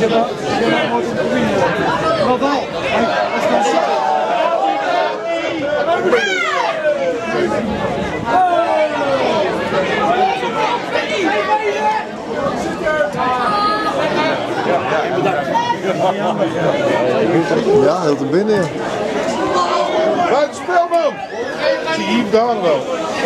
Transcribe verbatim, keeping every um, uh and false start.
Wel wel. Ja, heel te binnen. Buitenspel man! Zie je hier daar wel.